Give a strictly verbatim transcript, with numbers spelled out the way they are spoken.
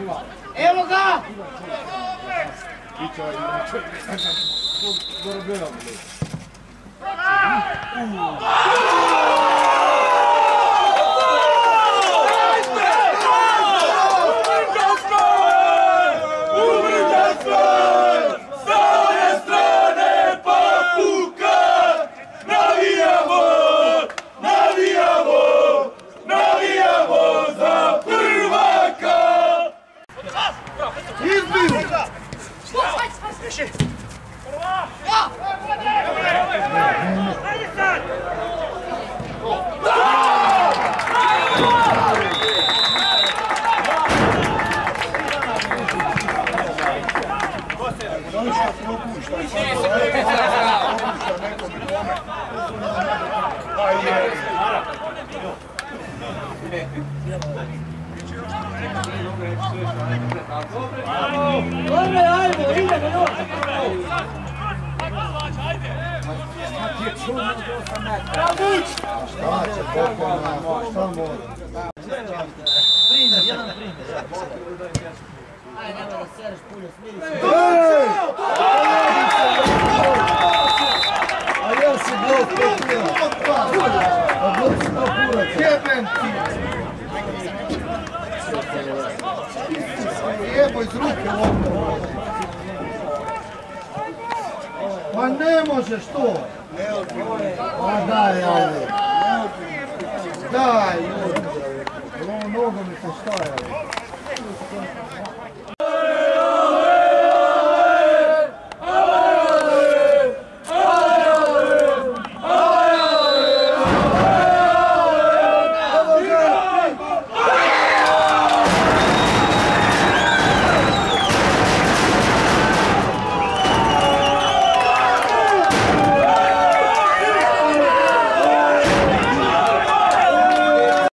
Evo ga! Dobre, ajmo, idemo još! Šta će pokojna, šta mora? Primjer, jedan primjer. Ajde, nemoj da sereš pulje, smiri se. A ja si blok pokojna. A blok si to kurac. Jebem ti. Jebo iz ruke lopta. Pa ne možeš to. Pa daj, ajde. Daj, ovo nogo mi postaje.